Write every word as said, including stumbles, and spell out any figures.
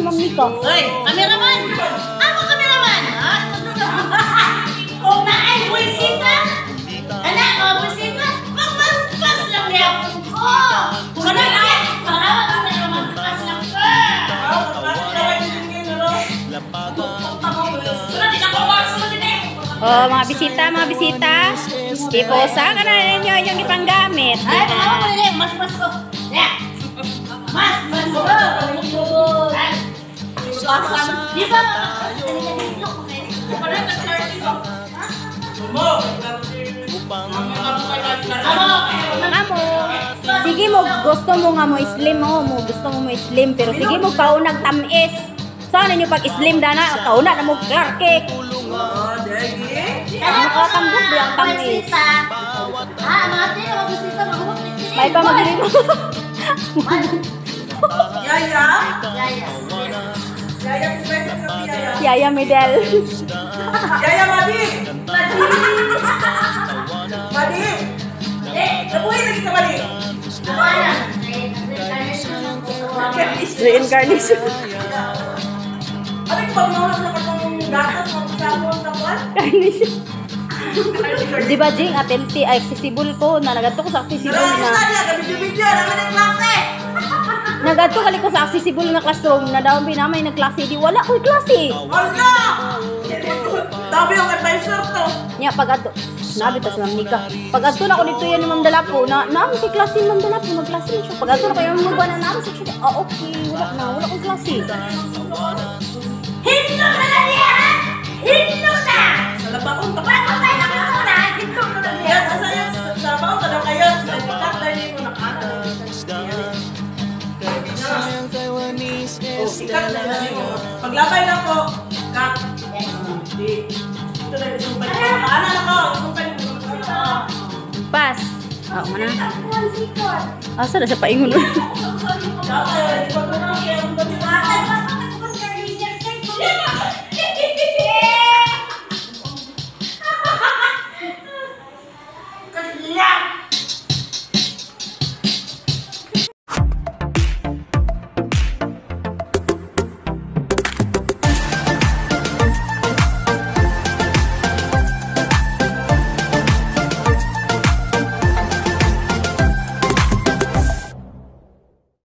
Ma'am Nika. Hoy, kameraman! Ako kameraman! Ha? Kung naay buwisita, anak mo buwisita, magpas-pas lang niya ko! Kung ano yan, parang na magpas lang ka! Sunod din ako, sunod din eh! Oh, mga bisita, mga bisita. Iposa ka na ninyo yung ipanggamit. Ay, mga mo din eh, mas-mas ko! Yeah! Mas-mas ko! Di ba? Amo. Sige mo, gusto mo nga mo slim mo, mo gusto mo mo slim, pero sige mo kaunag tamis. Sana nyo pag slim dana, kauna na mo clarke. Ano ka tambok di ang tamis? Ah, mga tino, magbisita, maghubot. May pa magli mo. Yaya? Yaya. Yaya, kumesa sa Yaya. Yaya Medel. Yaya, Madi! Madi! Eh, Nabuhay lagi ka, Madi! ano na? Reincarnation. Ano yung pagmamahal na katong gatas mo sa mo sa kwan? Carnation. Di ba, Jing, atenti, ay, accessible ko, na nagato ko sa accessible Pero yung na. sana, kabidyo-bidyo, naman ang klase! Nagato kali ko sa accessible na classroom, na daw pinamay na klase, di wala ko'y klase. Wala! Tabi yung advisor to. Nya, pag ato, nabi ta si Ma'am Nika. Pag ato na ko dito yan ni Ma'am Dalapo, na namin si klase ni Ma'am Dalapo, mag-klase rin siya. Pag ato na kayo mga buwan na namin siya, ah, okay, wala na, wala ko'y klase. Hintong na lang yan! Hintong na! Sa labaon, Bakit tayo nakita na? Hintong na lang Yan, yan! sa sayo, sa labaon, kada kayo, sa ikat, dahil ko nakano. Oh, ikat na lang ko. Paglabay na ko, kat. Di. Ito na yung sumpay ko. Ano na ko? Sumpay ko. Pass. Oo, oh, mana? Asa na siya paingon? Dapat, ipag ko na, kaya